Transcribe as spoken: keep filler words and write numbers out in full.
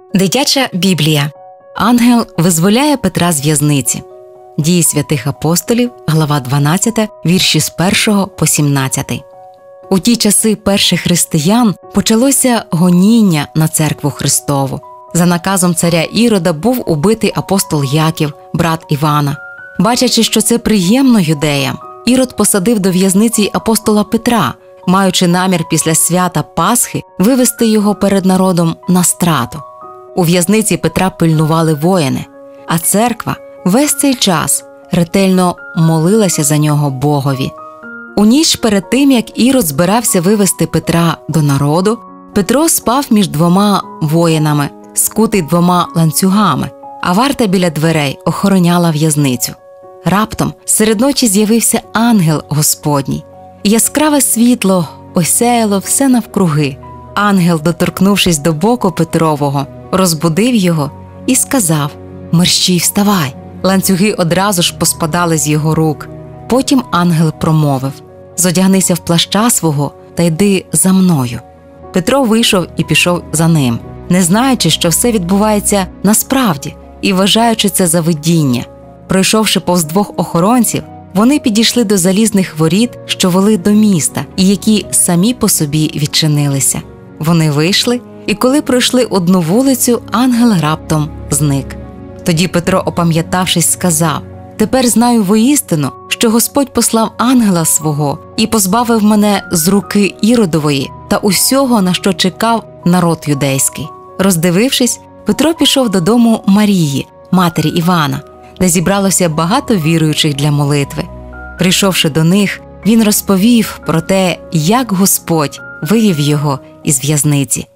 Дитяча Біблія. Ангел визволяє Петра з в'язниці. Дії святих апостолів, глава дванадцята, вірші з першого по сімнадцятий. У ті часи перших християн почалося гоніння на церкву Христову. За наказом царя Ірода був убитий апостол Яків, брат Івана. Бачачи, що це приємно юдеям, Ірод посадив до в'язниці й апостола Петра, маючи намір після свята Пасхи вивести його перед народом на страту. У в'язниці Петра пильнували воїни, а церква весь цей час ретельно молилася за нього Богові. У ніч перед тим, як Ірод збирався вивести Петра до народу, Петро спав між двома воїнами, скутий двома ланцюгами, а варта біля дверей охороняла в'язницю. Раптом серед ночі з'явився ангел Господній. Яскраве світло осяяло все навкруги. Ангел, доторкнувшись до боку Петрового, розбудив його і сказав: «Мерщій, вставай!» Ланцюги одразу ж поспадали з його рук. Потім ангел промовив: «Зодягнися в плаща свого та йди за мною». Петро вийшов і пішов за ним, не знаючи, що все відбувається насправді, і вважаючи це за видіння. Пройшовши повз двох охоронців, вони підійшли до залізних воріт, що вели до міста, і які самі по собі відчинилися. Вони вийшли, і коли пройшли одну вулицю, ангел раптом зник. Тоді Петро, опам'ятавшись, сказав: «Тепер знаю воістину, що Господь послав ангела свого і позбавив мене з руки Іродової та усього, на що чекав народ юдейський». Роздивившись, Петро пішов додому Марії, матері Івана, де зібралося багато віруючих для молитви. Прийшовши до них, він розповів про те, як Господь вивів його із в'язниці.